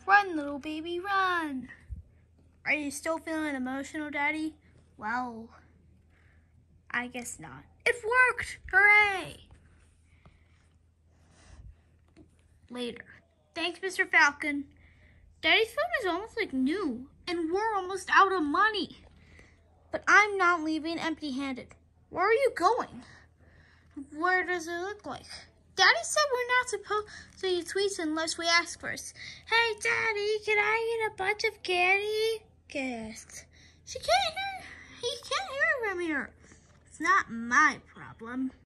Run, little baby, run. Are you still feeling emotional, Daddy? Well, I guess not. It worked! Hooray! Later. Thanks, Mr. Falcon. Daddy's phone is almost like new, and we're almost out of money. But I'm not leaving empty-handed. Where are you going? Where does it look like? Daddy said we're not supposed to eat sweets unless we ask first. Hey, Daddy, can I eat a bunch of candy? Guess. He can't hear from here. It's not my problem.